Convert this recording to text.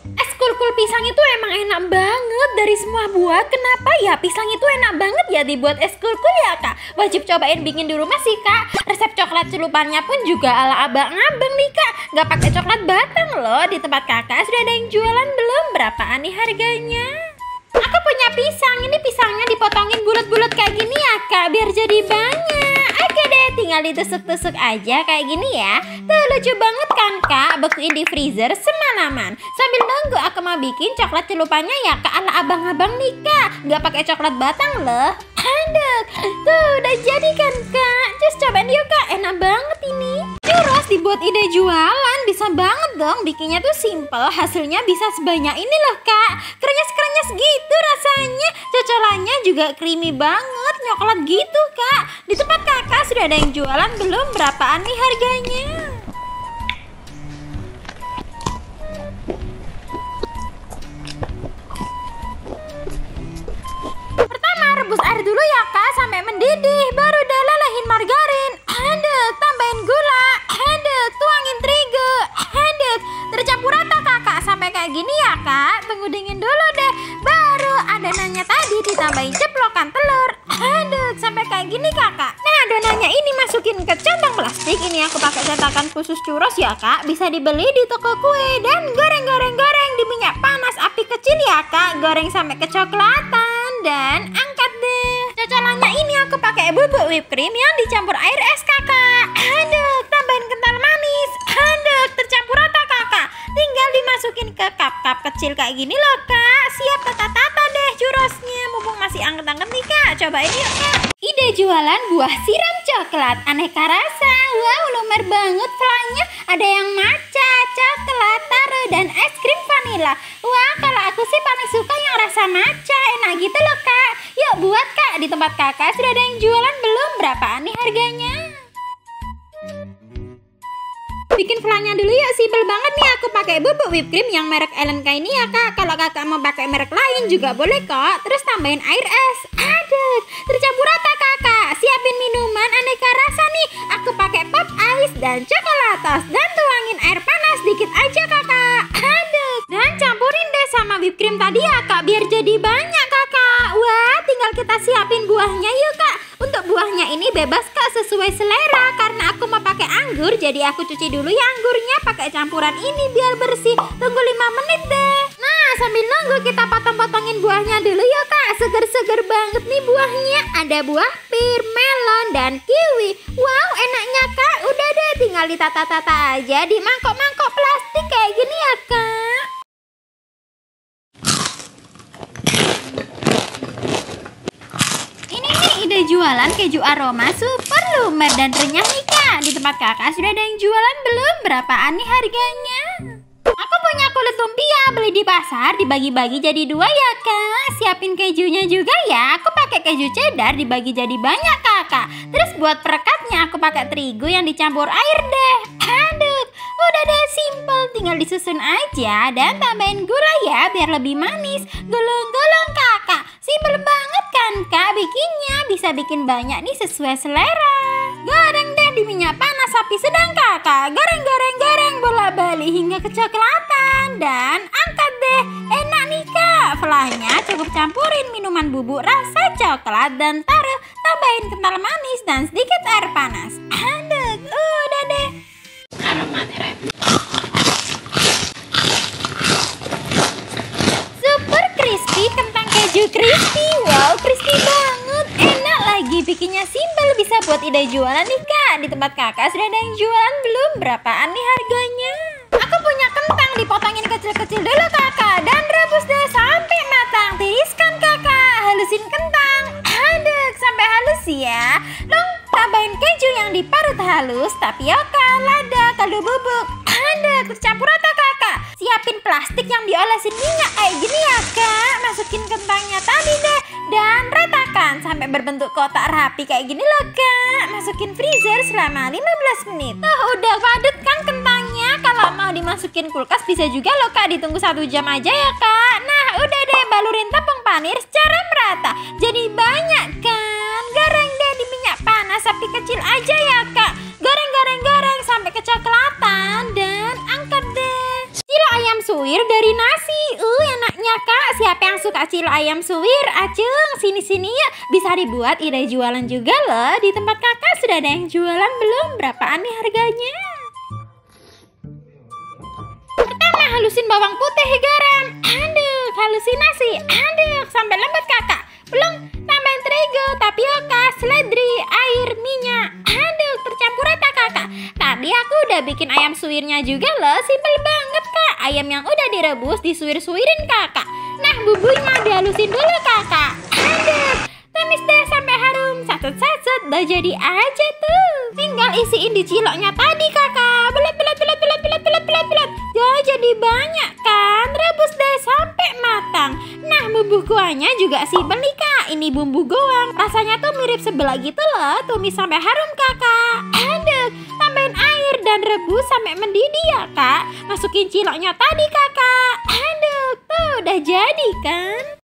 Es kulkul pisang itu emang enak banget dari semua buah. Kenapa ya pisang itu enak banget ya dibuat es kulkul ya kak? Wajib cobain bikin di rumah sih kak. Resep coklat celupannya pun juga ala abang-abang nih kak. Gak pakai coklat batang loh. Di tempat kakak sudah ada yang jualan belum? Berapaan nih harganya? Aku punya pisang. Ini pisangnya dipotongin bulat-bulat kayak gini ya kak, biar jadi banyak. Oke deh, tinggal ditusuk-tusuk aja kayak gini ya. Tuh lucu banget kan kak. Bekuin di freezer semalaman. Sambil nunggu aku mau bikin coklat celupannya ya kak, ala abang-abang nih kak. Gak pakai coklat batang loh. Aduh, tuh udah jadi kan kak. Just cobain yuk kak, enak banget ini. Churros dibuat ide jualan, bisa banget dong. Bikinnya tuh simple, hasilnya bisa sebanyak ini loh kak. Krenyes-krenyes gitu rasanya. Cocolannya juga creamy banget, coklat gitu kak. Di tempat kakak sudah ada yang jualan belum? Berapaan nih harganya? Pertama rebus air dulu ya kak sampai mendidih. Baru deh lelehin margarin. Aduk, tambahin gula. Aduk, tuangin terigu. Aduk, tercampur rata kakak sampai kayak gini ya kak. Tunggu dingin dulu deh. Baru adonannya tadi ditambahin ceplokan telur. Aduk sampai kayak gini kakak. Nah adonannya ini masukin ke centang plastik. Ini aku pakai cetakan khusus churros ya kak. Bisa dibeli di toko kue. Dan goreng di minyak panas api kecil ya kak. Goreng sampai kecoklatan. Dan angkat deh. Cocolannya ini aku pakai bubuk whipped cream yang dicampur air es kakak. Aduk, tambahin kental manis. Aduk, tercampur rata kakak. Tinggal dimasukin ke cup-cup kecil kayak gini loh kak. Siap tata-tata deh churrosnya. Mumpung masih anget-anget nih kak. Cobain yuk kak. Ide jualan buah siram coklat aneka rasa. Wow, lumer banget flanya. Ada yang matcha, coklat, taro, dan es krim vanilla. Wah, kalau aku sih paling suka yang rasa matcha. Enak gitu loh kak. Yuk buat kak. Di tempat kakak sudah ada yang jualan belum? Berapaan nih harganya? Bikin flanya dulu ya, simpel banget nih. Aku pakai bubuk whipped cream yang merek LNK ini ya kak. Kalau kakak mau pakai merek lain juga boleh kok. Terus tambahin air es. Aduk, tercampur rata kakak. Siapin minuman aneka rasa nih. Aku pakai pop ice dan coklatos. Dan tuangin air panas dikit aja kakak. Aduk, dan campurin deh sama whipped cream tadi ya kak, biar jadi banyak kakak. Wah, tinggal kita siapin buahnya yuk kak. Untuk buahnya ini bebas kak, sesuai selera. Karena aku mau pakai anggur, jadi aku cuci dulu ya anggurnya pakai campuran ini biar bersih. Tunggu 5 menit deh. Nah, sambil nunggu kita potong-potongin buahnya dulu yuk kak. Seger-seger banget nih buahnya. Ada buah pir, melon, dan kiwi. Wow, enaknya kak. Udah deh, tinggal ditata-tata aja di mangkok-mangkok plastik kayak gini ya kak. Ide jualan keju aroma super lumer dan renyah nih kak. Di tempat kakak sudah ada yang jualan belum? Berapaan nih harganya? Aku punya kulit lumpia, beli di pasar, dibagi-bagi jadi 2 ya kak. Siapin kejunya juga ya. Aku pakai keju cheddar dibagi jadi banyak kakak. Terus buat perekatnya aku pakai terigu yang dicampur air deh. Aduk, udah deh simple, tinggal disusun aja dan tambahin gula ya biar lebih manis. Gulung-gulung kakak. Simpel banget kan kak bikinnya. Bisa bikin banyak nih sesuai selera. Goreng deh di minyak panas api sedang kakak. Goreng bola-balik hingga kecoklatan. Dan angkat deh. Enak nih kak. Flanya cukup campurin minuman bubuk rasa coklat dan taruh. Tambahin kental manis dan sedikit air panas. Aduk, udah deh. Super crispy kentang keju crispy. Wow, crispy banget. Enak lagi, bikinnya simpel. Bisa buat ide jualan nih kak. Di tempat kakak sudah ada yang jualan belum? Berapaan nih harganya? Aku punya kentang, dipotongin kecil-kecil dulu kakak. Dan rebus deh sampai matang. Tiriskan kakak. Halusin kentang. Aduk sampai halus ya. Lalu tambahin keju yang diparut halus, tapioka, lada, kaldu bubuk. Aduk, tercampur rata kakak. Siapin plastik yang diolesin minyak kayak gini ya kak. Masukin kentangnya tadi deh. Dan ratakan sampai berbentuk kotak rapi kayak gini loh kak. Masukin freezer selama 15 menit. Tuh udah padat kan kentangnya. Kalau mau dimasukin kulkas bisa juga loh kak. Ditunggu 1 jam aja ya kak. Nah udah deh, balurin tepung panir secara merata. Jadi banyak kan. Goreng deh di minyak panas api kecil aja ya kak. Goreng sampai kecoklatan. Dan angkat deh. Kilo ayam suwir dari nasi. Enaknya kak. Siapa yang suka cilok ayam suwir? Acung, sini-sini ya. Bisa dibuat ide jualan juga loh. Di tempat kakak sudah ada yang jualan belum? Berapaan nih harganya? Pertama, halusin bawang putih, garam. Aduk, halusinasi. Aduk, sampai lembut kakak. Belum, tambahin terigu, tapioka, seledri, air, minyak. Aduk, tercampur rata kakak. Tadi aku udah bikin ayam suwirnya juga loh. Simpel banget kak. Ayam yang udah direbus disuir-suirin kakak. Nah, bumbunya dihalusin dulu kakak. Aduk, tumis deh sampai harum. Satut-satut, udah jadi aja tuh. Tinggal isiin di ciloknya tadi kakak. Belet. Ya, jadi banyak kan. Rebus deh sampai matang. Nah, bumbu kuahnya juga simpel nih kak. Ini bumbu goang. Rasanya tuh mirip sebelah gitu loh. Tumis sampai harum kakak. Aduk, tambahin air dan rebus sampai mendidih ya kak. Masukin ciloknya tadi kakak. Aduk, tuh udah jadi kan.